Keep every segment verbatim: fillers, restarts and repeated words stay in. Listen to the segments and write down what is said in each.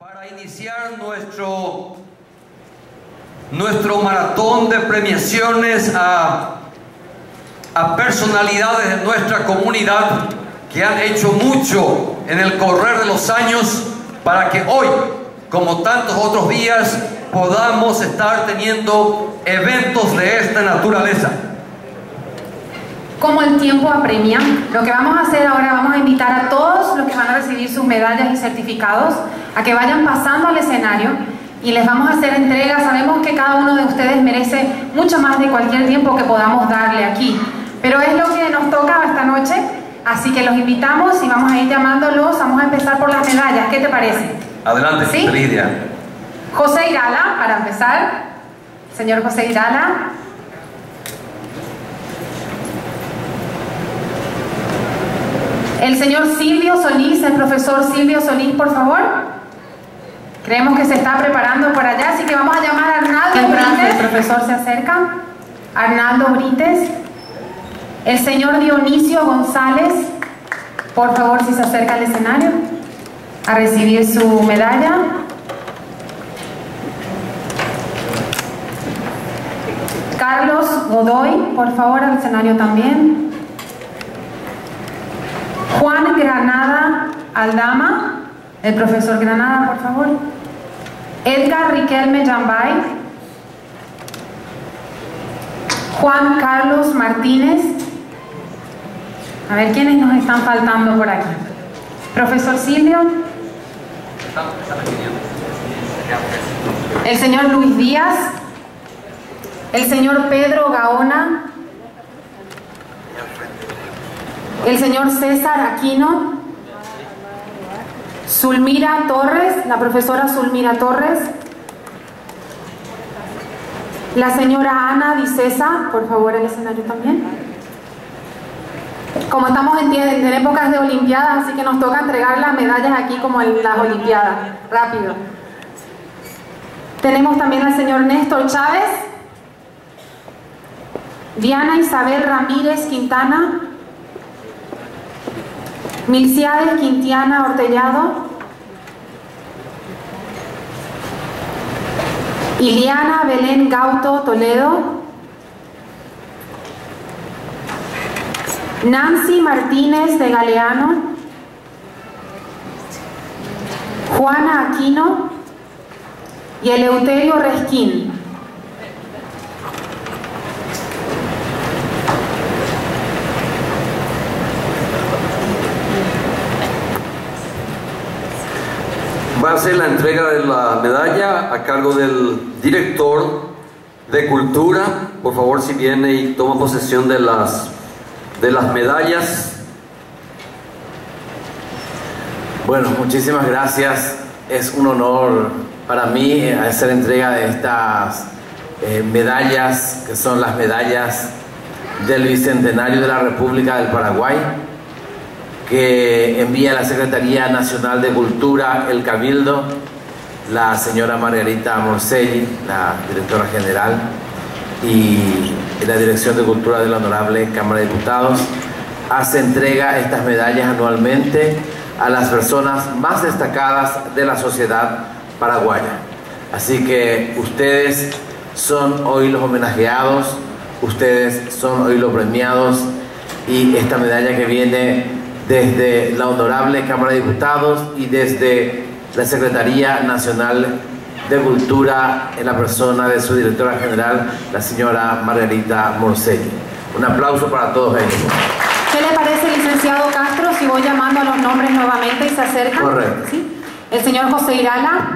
Para iniciar nuestro, nuestro maratón de premiaciones a, a personalidades de nuestra comunidad que han hecho mucho en el correr de los años para que hoy, como tantos otros días, podamos estar teniendo eventos de esta naturaleza. Como el tiempo apremia, lo que vamos a hacer ahora, vamos a invitar a todos los que van a recibir sus medallas y certificados a que vayan pasando al escenario y les vamos a hacer entrega. Sabemos que cada uno de ustedes merece mucho más de cualquier tiempo que podamos darle aquí, pero es lo que nos toca esta noche, así que los invitamos y vamos a ir llamándolos. Vamos a empezar por las medallas, ¿qué te parece? Adelante, ¿Sí? Feliz día. José Irala, para empezar. Señor José Irala. El señor Silvio Solís, el profesor Silvio Solís, por favor. Creemos que se está preparando por allá, así que vamos a llamar a Arnaldo Brites. El profesor se acerca. Arnaldo Brites. El señor Dionisio González, por favor, si se acerca al escenario a recibir su medalla. Carlos Godoy, por favor, al escenario también. Juan Granada Aldama, el profesor Granada, por favor. Edgar Riquelme Yambay. Juan Carlos Martínez. A ver quiénes nos están faltando por aquí. Profesor Silvio. El señor Luis Díaz. El señor Pedro Gaona. El señor César Aquino. Zulmira Torres, la profesora Zulmira Torres. La señora Ana Dicesa, por favor, al escenario también. Como estamos en, en épocas de olimpiadas, así que nos toca entregar las medallas aquí como en las olimpiadas, rápido. Tenemos también al señor Néstor Chávez. Diana Isabel Ramírez Quintana. Milciades Quintiana Ortellado. Iliana Belén Gauto Toledo. Nancy Martínez de Galeano. Juana Aquino y Eleuterio Resquín. Va a ser la entrega de la medalla a cargo del director de Cultura. Por favor, si viene y toma posesión de las, de las medallas. Bueno, muchísimas gracias. Es un honor para mí hacer entrega de estas eh, medallas, que son las medallas del Bicentenario de la República del Paraguay, que envía la Secretaría Nacional de Cultura, el Cabildo, la señora Margarita Morselli, la directora general, y la Dirección de Cultura de la Honorable Cámara de Diputados, hace entrega estas medallas anualmente a las personas más destacadas de la sociedad paraguaya. Así que ustedes son hoy los homenajeados, ustedes son hoy los premiados, y esta medalla que viene desde la Honorable Cámara de Diputados y desde la Secretaría Nacional de Cultura en la persona de su directora general, la señora Margarita Morselli. Un aplauso para todos ellos. ¿Qué le parece, licenciado Castro, si voy llamando a los nombres nuevamente y se acercan? Correcto. ¿Sí? El señor José Irala.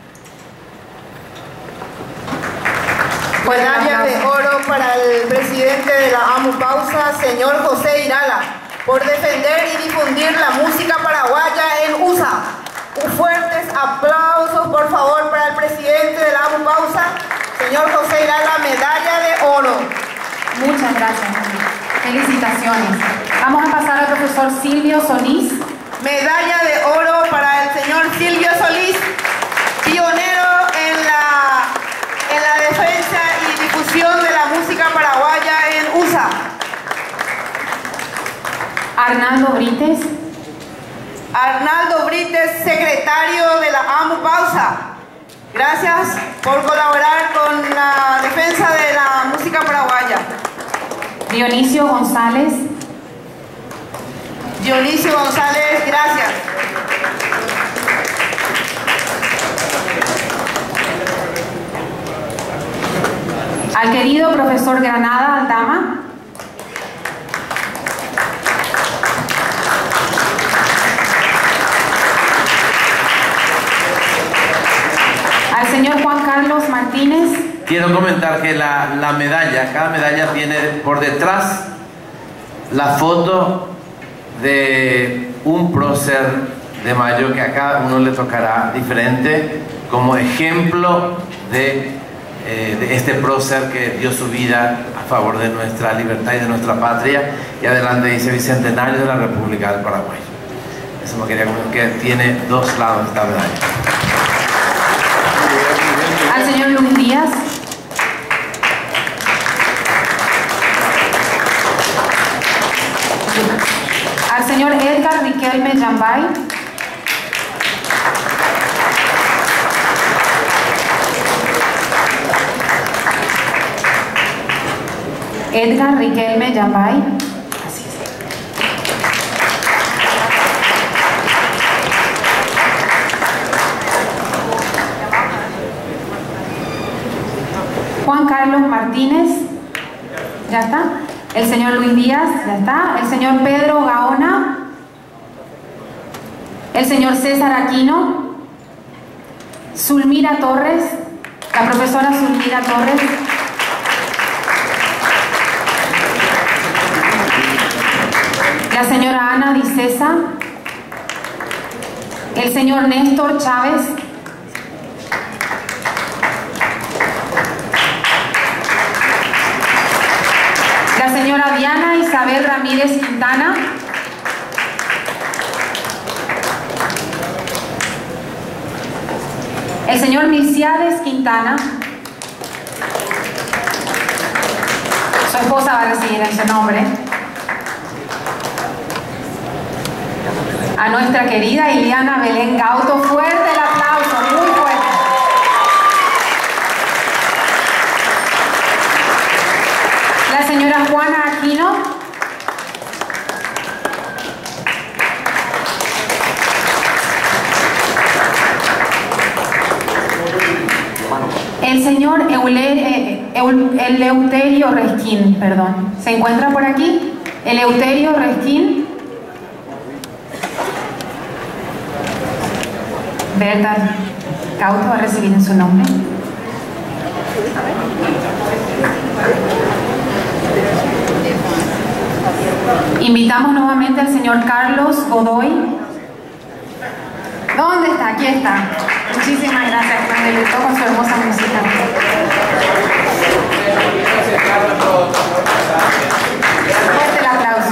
Medalla de oro para el presidente de la AMUPAUSA, señor José Irala, por defender y difundir la música paraguaya en U S A. Fuertes aplausos, por favor, para el presidente de la AMUPAUSA, señor José Irala, medalla de oro. Muchas gracias. Felicitaciones. Vamos a pasar al profesor Silvio Solís. Medalla de oro para el señor Silvio Solís, pionero en la, en la defensa y difusión de la música paraguaya en U S A. Arnaldo Brites. Arnaldo Brites. Brites, secretario de la AMUPAUSA. Gracias por colaborar con la defensa de la música paraguaya. Dionisio González. Dionisio González, gracias. Al querido profesor Granada Aldama. Al señor Juan Carlos Martínez. Quiero comentar que la, la medalla, cada medalla tiene por detrás la foto de un prócer de Mayo que a cada uno le tocará diferente como ejemplo de, eh, de este prócer que dio su vida a favor de nuestra libertad y de nuestra patria. Y adelante dice Bicentenario de la República del Paraguay. Eso me quería comentar, que tiene dos lados esta medalla. Al señor Luis Díaz. Al señor Edgar Riquelme Yambay. Edgar Riquelme Yambay. Así es. Juan Carlos Martínez. Ya está. El señor Luis Díaz, ya está. El señor Pedro Gaona. El señor César Aquino. Zulmira Torres. La profesora Zulmira Torres. La señora Ana Dicesa. El señor Néstor Chávez. La señora Diana Isabel Ramírez Quintana. El señor Milciades Quintana. Su esposa va a recibir en su nombre. A nuestra querida Iliana Belén Gauto. Fuerte el aplauso, muy fuerte. La señora Juana Aquino. El señor Eule, eh, Eul, Eleuterio Resquín, perdón. ¿Se encuentra por aquí? Eleuterio Resquín. Berta Gauto va a recibir en su nombre. Invitamos nuevamente al señor Carlos Godoy. ¿Dónde está? Aquí está. Muchísimas gracias, que nos deleitó con su hermosa música. Fuerte el aplauso.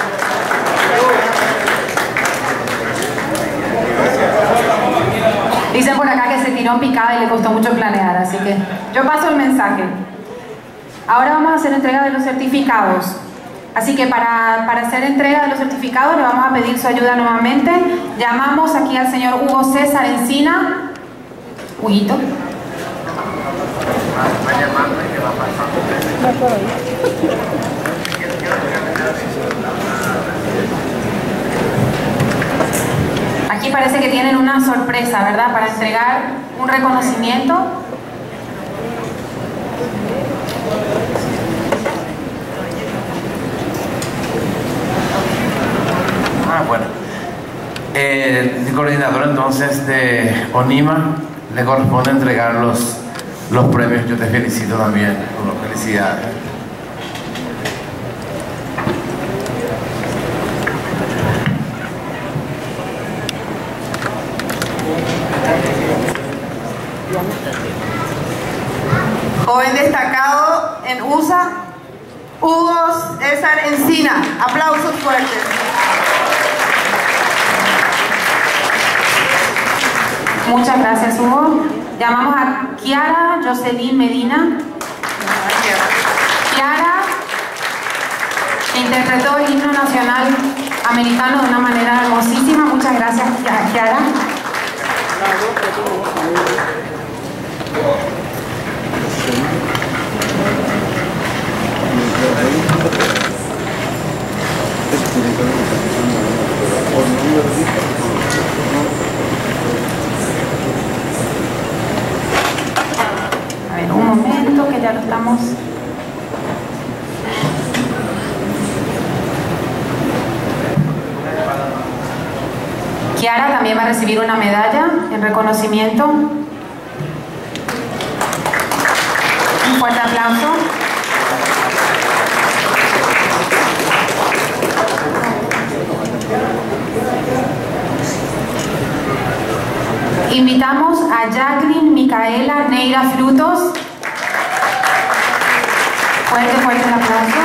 Dicen por acá que se tiró en picada y le costó mucho planear, así que yo paso el mensaje. Ahora vamos a hacer entrega de los certificados. Así que para, para hacer entrega de los certificados le vamos a pedir su ayuda nuevamente. Llamamos aquí al señor Hugo César Encina. Huguito. Aquí parece que tienen una sorpresa, ¿verdad? Para entregar un reconocimiento. Ah, bueno. El coordinador entonces de ONIMA le corresponde entregar los, los premios. Yo te felicito también. Felicidades. Joven destacado en U S A, Hugo César Encina. Aplausos fuertes. Muchas gracias, Hugo. Llamamos a Kiara Jocelyn Medina. Kiara interpretó el himno nacional americano de una manera hermosísima. Muchas gracias, Kiara. Kiara. A ver, un momento que ya lo estamos. Kiara también va a recibir una medalla en reconocimiento. Un fuerte aplauso. Invitamos a Jacqueline Micaela Neira Frutos. Fuerte, fuerte el aplauso.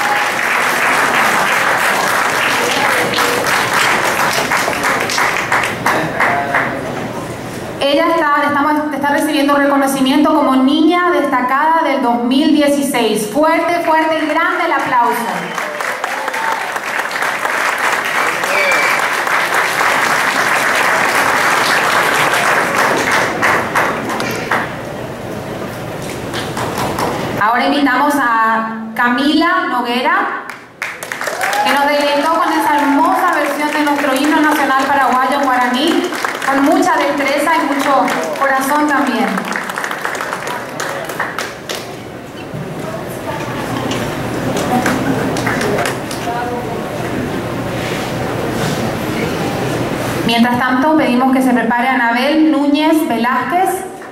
Ella está, estamos, está recibiendo reconocimiento como niña destacada del dos mil dieciséis. Fuerte, fuerte y grande el aplauso. Ahora invitamos a Camila Noguera, que nos deleitó con esa hermosa versión de nuestro himno nacional paraguayo en guaraní, con mucha destreza y mucho corazón también. Mientras tanto, pedimos que se prepare Anabel Núñez Velázquez.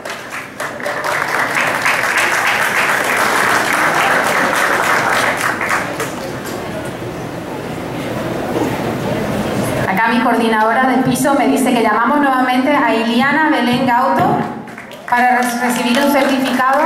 Acá mi coordinadora de piso me dice que llamamos nuevamente a Iliana Belén Gauto para re- recibir un certificado.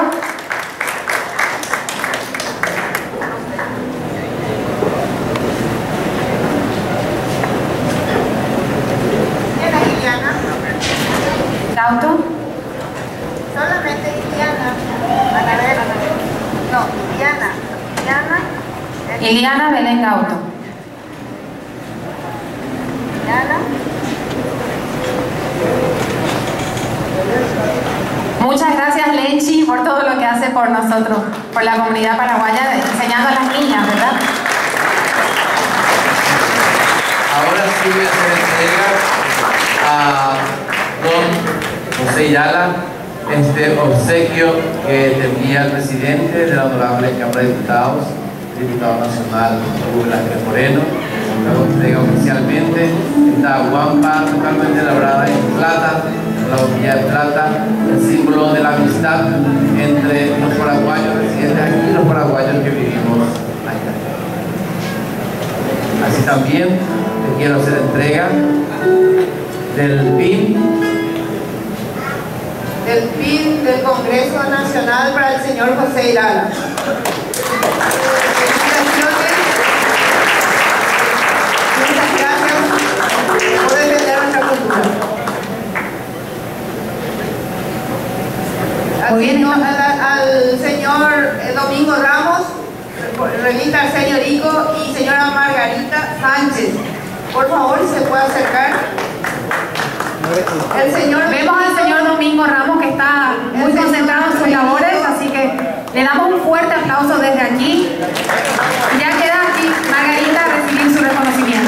Era Iliana. Gauto. Solamente Iliana. Anabel. No, Iliana. Iliana. Iliana Belén Gauto. Iliana. Muchas gracias, Lenchi, por todo lo que hace por nosotros, por la comunidad paraguaya, enseñando a las niñas, ¿verdad? Ahora sí voy a hacer entrega a don José Irala este obsequio que tenía el presidente de la Honorable Cámara de Diputados, el diputado nacional Hugo Velázquez Moreno. Lo entrega oficialmente esta guampa totalmente elaborada en plata, la boquilla de plata, el símbolo de la amistad entre los paraguayos residentes aquí y los paraguayos que vivimos allá. Así también te quiero hacer entrega del P I N. Del P I N del Congreso Nacional para el señor José Irala. Felicitaciones. Muchas gracias por defender nuestra cultura. Al Muy bien. señor, al, al señor Domingo Ramos, revista Arsenio Rico y señora Margarita Sánchez. Por favor, si se puede acercar. El señor Vemos al señor Domingo Ramos que está muy concentrado en sus labores, así que le damos un fuerte aplauso desde aquí. Ya queda aquí Margarita a recibir su reconocimiento.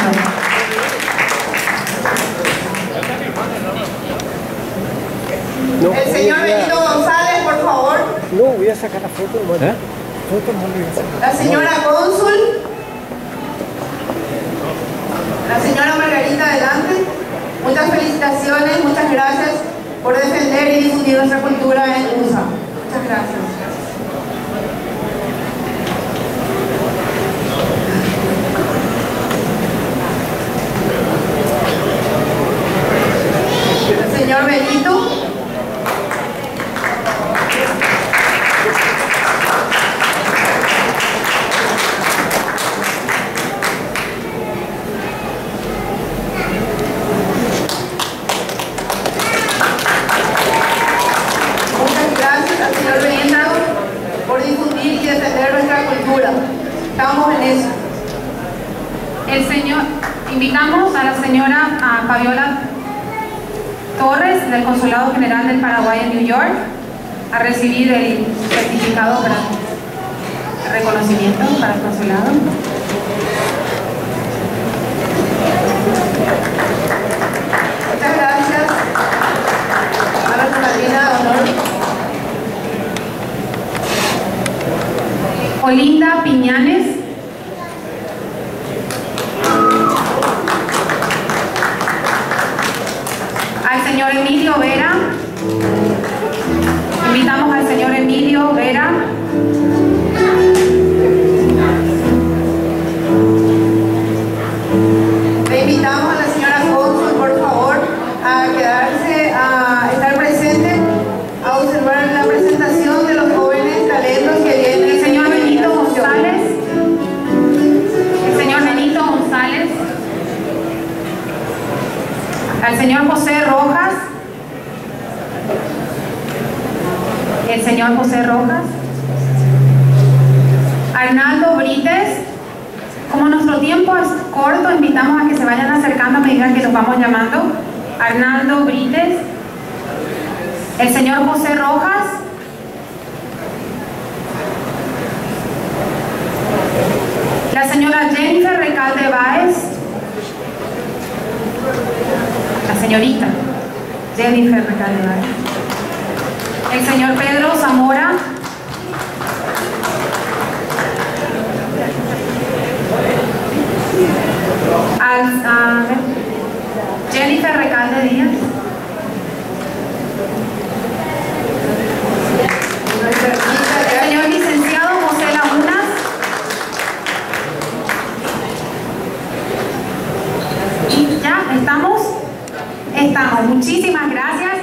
No, El señor voy a- Benito González, por favor. No, voy a sacar la foto, hermano. ¿Eh? Foto no voy a sacar. La señora Cónsul. La señora Margarita, adelante. Muchas felicitaciones, muchas gracias por defender y difundir nuestra cultura en U S A. Muchas gracias. El señor Benito. Muchas gracias al señor Benito por difundir y defender nuestra cultura. Estamos en eso. El señor, invitamos a la señora a Fabiola Torres, del Consulado General del Paraguay en New York, a recibir el certificado para el reconocimiento para el consulado. Muchas gracias a nuestra madrina de honor. Olinda Piñanes. Al señor Emilio Vera. Invitamos al señor Emilio Vera. Le invitamos a la señora Cónsul, por favor, a quedarse, a estar presente, a observar la presentación de los jóvenes talentos que vienen. El señor Benito González. El señor Benito González. Al señor José Rojas. El señor José Rojas. Arnaldo Brites. Como nuestro tiempo es corto, invitamos a que se vayan acercando a medida que los vamos llamando. Arnaldo Brites. El señor José Rojas. La señora Jennifer Recalde Báez. La señorita Jennifer Recalde Báez. El señor Pedro Zamora. Al, a ver, Jennifer Recalde Díaz. El señor licenciado José Lagunas. Y ya, ¿estamos? Estamos. Muchísimas gracias.